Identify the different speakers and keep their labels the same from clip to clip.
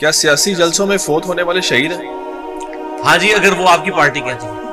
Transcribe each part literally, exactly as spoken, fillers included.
Speaker 1: کیا سیاسی جلسوں میں فوت ہونے والے شہید ہیں؟
Speaker 2: ہاں جی، اگر وہ آپ کی پارٹی کہتی ہے۔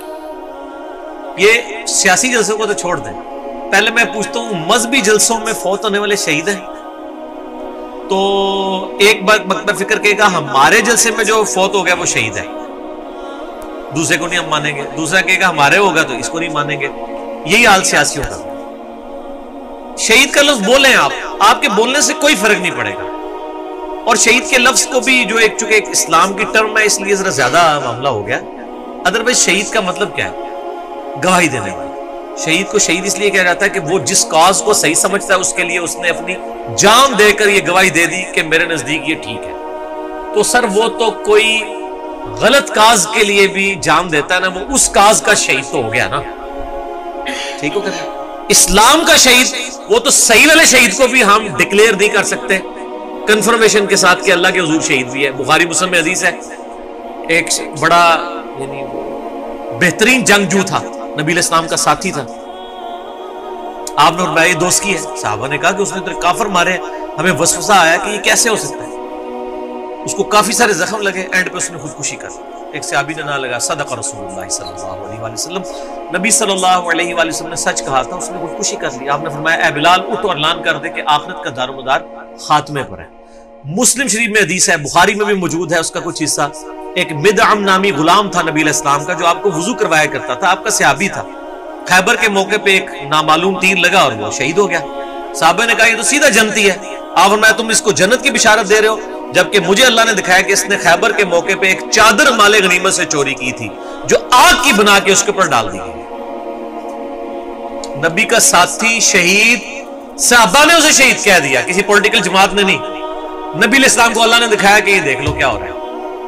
Speaker 2: یہ سیاسی جلسوں کو تو چھوڑ دیں، پہلے میں پوچھتا ہوں مذہبی جلسوں میں فوت ہونے والے شہید ہیں؟ تو ایک بات مکتب فکر کہے گا ہمارے جلسے میں جو فوت ہو گیا وہ شہید ہے، دوسرے کو نہیں ہم مانیں گے، دوسرا کہے گا ہمارے ہوگا تو اس کو نہیں مانیں گے۔ یہی حال سیاسی ہوتا ہے۔ شہید کا لفظ بولیں آپ آپ کے بولنے سے کوئی فرق نہیں پڑے گا، اور شہید کے لفظ کو بھی جو ایک چونکہ ایک اسلام کی ٹرم ہے اس لیے ذرا زیادہ معاملہ ہو گیا۔ ادروائز شہید کا مطلب کیا ہے؟ گواہی دینے والا۔ شہید کو شہید اس لیے کہا جاتا ہے کہ وہ جس کاز کو صحیح سمجھتا ہے اس کے لیے اس نے اپنی جان دے کر یہ گواہی دے دی کہ میرے نزدیک یہ ٹھیک ہے۔ تو سر وہ تو کوئی غلط کاز کے لیے بھی جان دیتا ہے نا، وہ اس کاز کا شہید تو ہو گیا نا، ٹھیک ہو گیا۔ اسلام کا شہید وہ تو صحیح والے شہید کو بھی ہم ڈکلیئر نہیں کر سکتے کنفرمیشن کے ساتھ کہ اللہ کے حضور شہید بھی ہے۔ بخاری مسلم میں حدیث ہے، ایک بڑا یعنی بہترین جنگجو تھا، نبی علیہ السلام کا ساتھی تھا، آپ نے فرمایا یہ دوست کی ہے؟ صحابہ نے کہا کہ اس نے تو کافر مارے، ہمیں وسوسہ آیا کہ یہ کیسے ہو سکتا ہے۔ اس کو کافی سارے زخم لگے، اینڈ پہ اس نے خودکشی کر لی۔ ایک صحابی نے نہ لگا صدق رسول اللہ صلی اللہ علیہ وآلہ وسلم، نبی صلی اللہ علیہ وآلہ وسلم نے سچ کہا تھا، اس نے خودکشی کر لی۔ آپ نے فرمایا اے بلال اٹھ اور اعلان کر دے کہ آخرت کا دار و مدار خاتمے پر ہے۔ مسلم شریف میں حدیث ہے، بخاری میں بھی موجود ہے اس کا کچھ حصہ۔ ایک مدعم نامی غلام تھا نبی علیہ السلام کا جو آپ کو وضو کروایا کرتا تھا، آپ کا صحابی تھا۔ خیبر کے موقع پہ ایک نامعلوم تیر لگا اور وہ شہید ہو گیا۔ صحابہ نے کہا یہ تو سیدھا جنتی ہے، آپ فرمایا تم اس کو جنت کی بشارت دے رہے ہو، جبکہ مجھے اللہ نے دکھایا کہ اس نے خیبر کے موقع پہ ایک چادر مال غنیمت سے چوری کی تھی جو آگ کی بنا کے اس کے اوپر ڈال دی گئی۔ نبی کا ساتھی شہید، صحابہ نے اسے شہید کہہ دیا، کسی پولیٹیکل جماعت نے نہیں۔ نبی علیہ السلام کو اللہ نے دکھایا کہ یہ دیکھ لو کیا ہو رہا ہے۔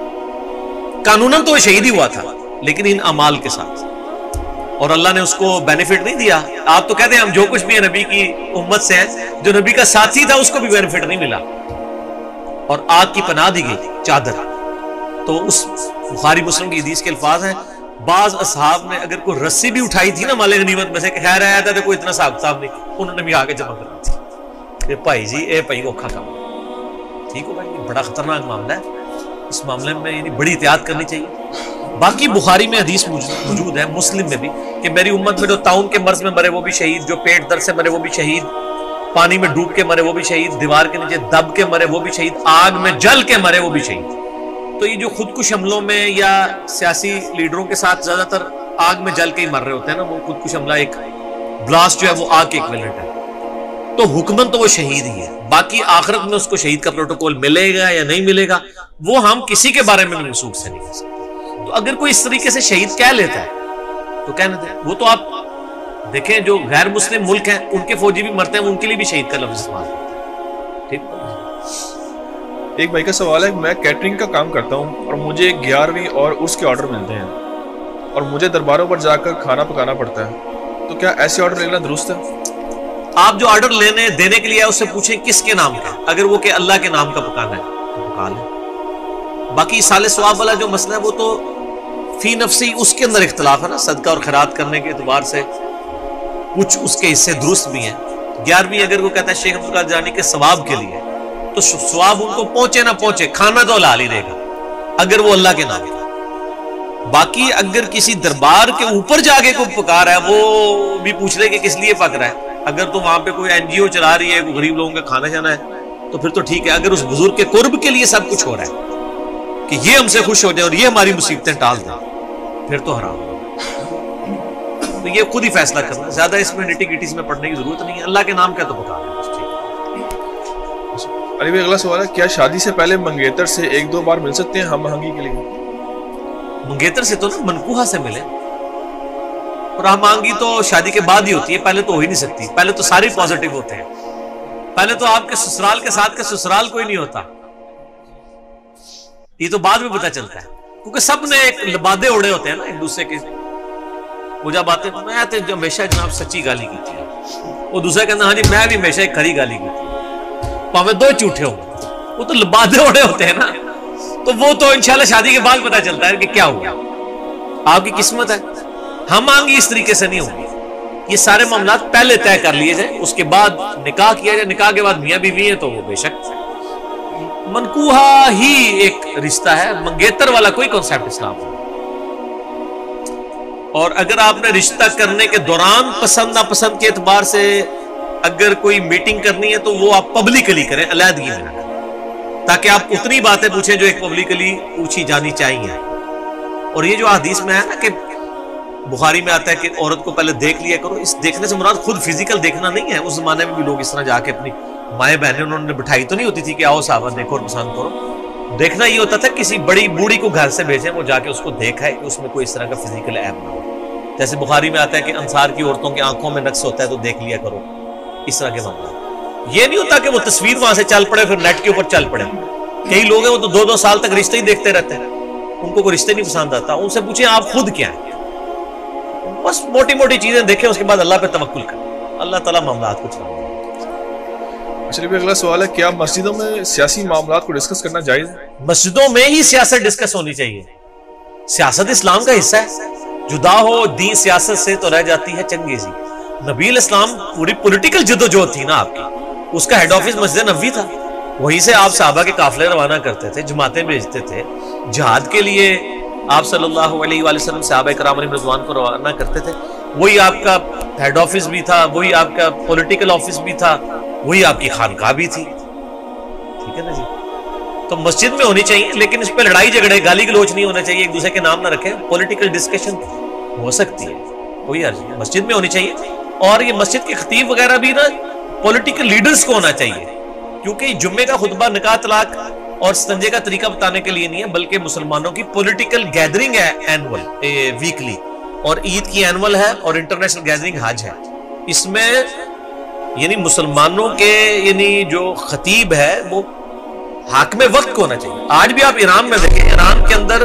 Speaker 2: قانوناً تو وہ شہید ہی ہوا تھا لیکن ان اعمال کے ساتھ، اور اللہ نے اس کو بینیفٹ نہیں دیا۔ آپ تو کہتے ہیں ہم جو کچھ بھی ہیں نبی کی امت سے ہیں، جو نبی کا ساتھی تھا اس کو بھی بینیفٹ نہیں ملا، اور آگ کی پناہ دی گئی چادر۔ تو اس بخاری مسلم کی حدیث کے الفاظ ہیں، بعض اصحاب نے اگر کوئی رسی بھی اٹھائی تھی نا مال غنیمت میں سے کہ خیر آیا تھا تو کوئی اتنا صاحب صاحب نہیں، انہوں نے بھی آگے جمع کرا تھی۔ اے بھائی جی اے بھائی اوکھا کام، ٹھیک ہو بھائی، یہ بڑا خطرناک معاملہ ہے، اس معاملے میں یعنی بڑی احتیاط کرنی چاہیے۔ باقی بخاری میں حدیث موجود ہے، مسلم میں بھی، کہ میری امت میں جو طاعون کے مرض میں مرے وہ بھی شہید، جو پیٹ درد سے مرے وہ بھی شہید، پانی میں ڈوب کے مرے وہ بھی شہید، دیوار کے نیچے دب کے مرے وہ بھی شہید، آگ میں جل کے مرے وہ بھی شہید۔ تو یہ جو خودکش حملوں میں یا سیاسی لیڈروں کے ساتھ زیادہ تر آگ میں جل کے ہی مر رہے ہوتے ہیں نا، وہ خودکش حملہ ایک بلاسٹ جو ہے وہ آگ کے ایکویلنٹ ہے، تو حکمن تو وہ شہید ہی ہے۔ باقی آخرت میں اس کو شہید کا پروٹوکول ملے گا یا نہیں ملے گا وہ ہم کسی کے بارے میں منسوخ سے نہیں کر سکتے۔ تو اگر کوئی اس طریقے سے شہید کہہ لیتا ہے تو کہنے دیں، وہ تو آپ دیکھیں جو غیر مسلم ملک ہیں ان کے فوجی بھی مرتے ہیں، ان کے لیے بھی شہید کا لفظ استعمال کرتے ہیں، ٹھیک۔
Speaker 1: ایک بھائی کا سوال ہے، میں کیٹرنگ کا کام کرتا ہوں اور مجھے گیارہویں اور اس کے آرڈر ملتے ہیں اور مجھے درباروں پر جا کر کھانا پکانا پڑتا ہے، تو کیا ایسے آرڈر لینا درست ہے؟
Speaker 2: آپ جو آرڈر لینے دینے کے لیے اس سے پوچھیں کس کے نام کا، اگر وہ کہ اللہ کے نام کا پکانا ہے تو پکا لیں۔ باقی سال ثواب والا جو مسئلہ ہے وہ تو فی نفسی اس کے اندر اختلاف ہے نا، صدقہ اور خیرات کرنے کے اعتبار سے کچھ اس کے حصے درست بھی ہیں۔ گیارہویں اگر وہ کہتا ہے شیخ عبد القادر جانی کے ثواب کے لیے، تو ثواب ان کو پہنچے نہ پہنچے کھانا تو حلال ہی دے گا اگر وہ اللہ کے نام کا۔ باقی اگر کسی دربار کے اوپر جا کے کوئی پکا رہا ہے وہ بھی پوچھ لے کہ کس لیے پک رہا ہے، اگر تو وہاں پہ کوئی این جی او چلا رہی ہے، کوئی غریب لوگوں کا کھانا جانا ہے تو پھر تو ٹھیک ہے۔ اگر اس بزرگ کے قرب کے لیے سب کچھ ہو رہا ہے کہ یہ ہم سے خوش ہو جائے اور یہ ہماری مصیبتیں ٹال دیں، پھر تو حرام ہے۔ تو یہ خود ہی فیصلہ کرنا، زیادہ اس میں نٹی گٹیز میں پڑھنے کی ضرورت نہیں ہے، اللہ کے نام کا تو پکا لیں بس، ٹھیک۔
Speaker 1: علی بھائی اگلا سوال ہے، کیا شادی سے پہلے منگیتر سے ایک دو بار مل سکتے ہیں ہم آہنگی کے لیے؟
Speaker 2: منگیتر سے تو نا منکوہا سے ملے، اور ہم آہنگی تو شادی کے بعد ہی ہوتی ہے، پہلے تو ہو ہی نہیں سکتی، پہلے تو سارے پازیٹیو ہوتے ہیں، پہلے تو آپ کے سسرال کے ساتھ کا سسرال کوئی نہیں ہوتا، یہ تو بعد میں پتہ چلتا ہے، کیونکہ سب نے ایک لبادے اڑے ہوتے ہیں نا ایک دوسرے کے۔ وہ جب آتے ہیں میں تو ہمیشہ جناب سچی گالی کی تھی، وہ دوسرا کہنا ہاں جی میں بھی ہمیشہ ایک کھری گالی کی تھی، پاویں دو جھوٹے ہوں، وہ تو لبادے اڑے ہوتے ہیں نا، تو وہ تو انشاءاللہ شادی کے بعد پتہ چلتا ہے کہ کیا ہوا، آپ کی قسمت ہے۔ ہم آنگی اس طریقے سے نہیں ہوگی، یہ سارے معاملات پہلے طے کر لیے جائیں، اس کے بعد نکاح کیا جائے، نکاح کے بعد میاں بیوی ہیں تو وہ بے شک منکوحہ ہی ایک رشتہ ہے، منگیتر والا کوئی کانسیپٹ اسلام نہیں۔ اور اگر آپ نے رشتہ کرنے کے دوران پسند ناپسند کے اعتبار سے اگر کوئی میٹنگ کرنی ہے تو وہ آپ پبلکلی کریں، علیحدگی میں نہ کریں، تاکہ آپ اتنی باتیں پوچھیں جو ایک پبلکلی پوچھی جانی چاہیے۔ اور یہ جو حدیث میں ہے نا کہ بخاری میں آتا ہے کہ عورت کو پہلے دیکھ لیا کرو، اس دیکھنے سے مراد خود فزیکل دیکھنا نہیں ہے۔ اس زمانے میں بھی لوگ اس طرح جا کے اپنی مائیں بہنیں انہوں نے بٹھائی تو نہیں ہوتی تھی کہ آؤ صحابہ دیکھو اور پسند کرو، دیکھنا یہ ہوتا تھا کسی بڑی بوڑھی کو گھر سے بھیجیں، وہ جا کے اس کو دیکھا ہے کہ اس میں کوئی اس طرح کا فزیکل عیب نہ ہو۔ جیسے بخاری میں آتا ہے کہ انصار کی عورتوں کی آنکھوں میں نقص ہوتا ہے تو دیکھ لیا کرو، اس طرح کے معاملات۔ یہ نہیں ہوتا کہ وہ تصویر وہاں سے چل پڑے پھر نیٹ کے اوپر چل پڑے۔ کئی لوگ ہیں وہ تو دو دو سال تک رشتے ہی دیکھتے رہتے ہیں، ان کو کوئی رشتے نہیں پسند آتا، ان سے پوچھیں آپ خود کیا ہیں، بس موٹی موٹی چیزیں دیکھیں، اس کے بعد اللہ پہ توکل کریں، اللہ تعالیٰ معاملات کو چلاؤ۔
Speaker 1: اچھا اگلا سوال ہے، کیا مسجدوں میں سیاسی معاملات کو ڈسکس کرنا جائز ہے؟
Speaker 2: مسجدوں میں ہی سیاست ڈسکس ہونی چاہیے، سیاست اسلام کا حصہ ہے، جدا ہو دین سیاست سے تو رہ جاتی ہے چنگیزی۔ نبی الاسلام پوری پولیٹیکل جدوجہد تھی نا آپ کی، اس کا ہیڈ آفس مسجد نبوی تھا، وہیں سے آپ صحابہ کے قافلے روانہ کرتے تھے، جماعتیں بھیجتے تھے، جہاد کے لیے آپ صلی اللہ علیہ وآلہ وسلم صحابہ کرام علیہ رضوان کو روانہ کرتے تھے، وہی آپ کا ہیڈ آفس بھی تھا، وہی آپ کا پولیٹیکل آفس بھی تھا، وہی آپ کی خانقاہ بھی تھی، ٹھیک ہے نا جی۔ تو مسجد میں ہونی چاہیے، لیکن اس پہ لڑائی جھگڑے گالی گلوچ نہیں ہونا چاہیے، ایک دوسرے کے نام نہ رکھیں، پولیٹیکل ڈسکشن ہو سکتی ہے، کوئی عرض نہیں، مسجد میں ہونی چاہیے۔ اور یہ مسجد کے خطیب وغیرہ بھی نا پولیٹیکل لیڈرز کو ہونا چاہیے، کیونکہ جمعے کا خطبہ نکاح طلاق اور استنجے کا طریقہ بتانے کے لیے نہیں ہے، بلکہ مسلمانوں کی پولیٹیکل گیدرنگ ہے اینول ویکلی، اور عید کی اینول ہے، اور انٹرنیشنل گیدرنگ حج ہے۔ اس میں یعنی مسلمانوں کے یعنی جو خطیب ہے وہ حاکم وقت کو ہونا چاہیے۔ آج بھی آپ ایران میں دیکھیں، ایران کے اندر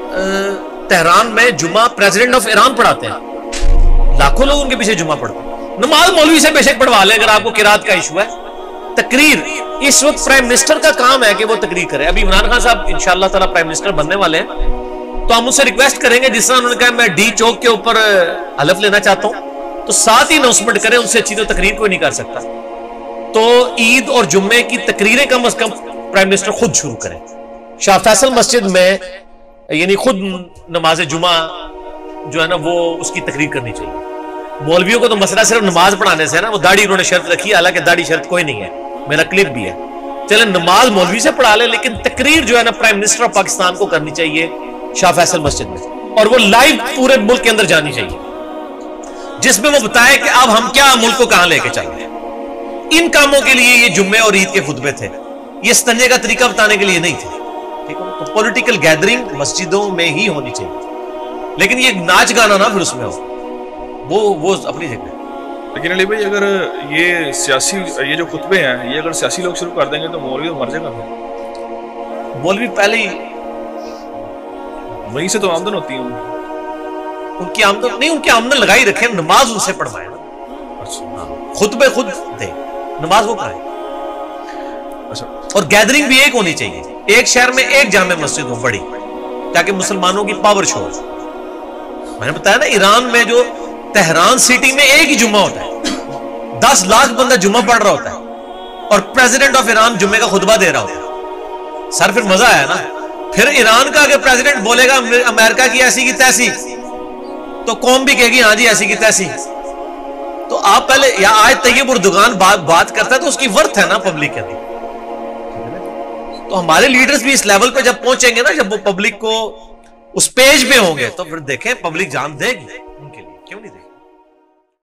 Speaker 2: تہران میں جمعہ پریزیڈنٹ آف ایران پڑھاتے ہیں، لاکھوں لوگ ان کے پیچھے جمعہ پڑھتے ہیں، نماز مولوی سے بے شک پڑھوا لیں اگر آپ کو قرات کا ایشو ہے۔ تقریر اس وقت پرائم منسٹر کا کام ہے کہ وہ تقریر کرے، ابھی عمران خان صاحب انشاءاللہ تعالی پرائم منسٹر بننے والے ہیں، تو ہم ان سے ریکویسٹ کریں گے، جس طرح انہوں نے کہا میں ڈی چوک کے اوپر حلف لینا چاہتا ہوں، تو ساتھ ہی اناؤنسمنٹ کریں، ان سے اچھی تو تقریر کوئی نہیں کر سکتا، تو عید اور جمعے کی تقریریں کم از کم پرائم منسٹر خود شروع کریں۔ شاہ فیصل مسجد میں یعنی خود نماز جمعہ جو ہے نا وہ اس کی تقریر کرنی چاہیے۔ مولویوں کو تو مسئلہ صرف نماز پڑھانے سے ہے نا، وہ داڑھی انہوں نے شرط رکھی ہے، حالانکہ داڑھی شرط کوئی نہیں ہے، میرا کلپ بھی ہے، چلیں نماز مولوی سے پڑھا لیں، لیکن تقریر جو ہے نا پرائم منسٹر آف پاکستان کو کرنی چاہیے شاہ فیصل مسجد میں، اور وہ لائیو پورے ملک کے اندر جانی چاہیے، جس میں وہ بتائے کہ اب ہم کیا ملک کو کہاں لے کے چل رہے ہیں۔ ان کاموں کے لیے یہ جمعے اور عید کے خطبے تھے، یہ استنجے کا طریقہ بتانے کے لیے نہیں تھے، ٹھیک ہے؟ تو پولیٹیکل گیدرنگ مسجدوں میں ہی ہونی چاہیے، لیکن یہ ناچ گانا نہ پھر اس میں ہو، وہ وہ اپنی جگہ۔
Speaker 1: لیکن علی بھائی اگر یہ سیاسی یہ جو خطبے ہیں یہ اگر سیاسی لوگ شروع کر دیں گے تو مولوی تو مر جائے گا،
Speaker 2: مولوی پہلے ہی
Speaker 1: وہیں سے تو آمدن ہوتی ہے
Speaker 2: ان کی آمدن نہیں، ان کی آمدن لگائی رکھیں، نماز ان سے پڑھوائیں، خطبے خود دیں، نماز وہ پڑھائیں، اور گیدرنگ بھی ایک ہونی چاہیے، ایک شہر میں ایک جامع مسجد ہو بڑی، تاکہ مسلمانوں کی پاور شو ہو۔ میں نے بتایا نا ایران میں جو تہران سٹی میں ایک ہی جمعہ ہوتا ہے، دس لاکھ بندہ جمعہ پڑھ رہا ہوتا ہے، اور پریزیڈنٹ آف ایران جمعے کا خطبہ دے رہا ہوتا ہے۔ سر پھر مزہ آیا نا، پھر ایران کا اگر پریزیڈنٹ بولے گا امریکہ کی ایسی کی تیسی، تو قوم بھی کہے گی ہاں جی ایسی کی تیسی۔ تو آپ پہلے یا آج طیب اردگان بات بات کرتا ہے تو اس کی ورتھ ہے نا پبلک کے اندر، تو ہمارے لیڈرز بھی اس لیول پہ جب پہنچیں گے نا، جب وہ پبلک کو اس پیج پہ ہوں گے، تو پھر دیکھیں پبلک جان دے گی ان کے لیے، کیوں نہیں دے گی۔